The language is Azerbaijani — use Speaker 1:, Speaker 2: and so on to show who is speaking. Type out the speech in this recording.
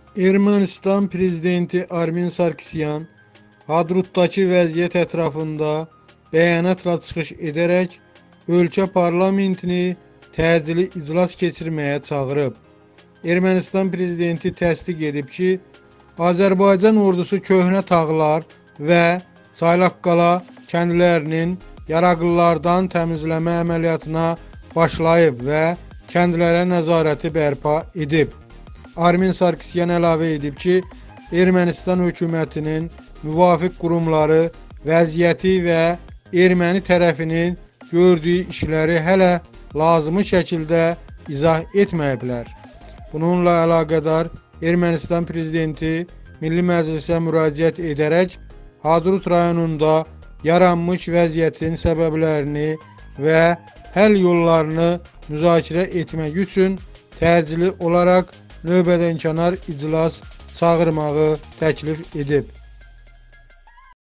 Speaker 1: Ermənistan prezidenti Armen Sarkisyan Hadrutdakı vəziyyət ətrafında bəyanatla çıxış edərək ölkə parlamentini təcili iclas keçirməyə çağırıb. Ermənistan prezidenti təsdiq edib ki, Azərbaycan ordusu Köhnə Tağlar və Çaylaqqala kəndlərinin yaraqlılardan təmizləmə əməliyyatına başlayıb və kəndlərə nəzarəti bərpa edib. Armen Sarkisyan əlavə edib ki, Ermənistan hökumətinin müvafiq qurumları vəziyyəti və erməni tərəfinin gördüyü işləri hələ lazımi şəkildə izah etməyiblər. Bununla əlaqədar Ermənistan prezidenti Milli Məclisə müraciət edərək Hadrut rayonunda yaranmış vəziyyətin səbəblərini və həll yollarını müzakirə etmək üçün təcili olaraq növbədənkənar iclas çağırmağı təklif edib.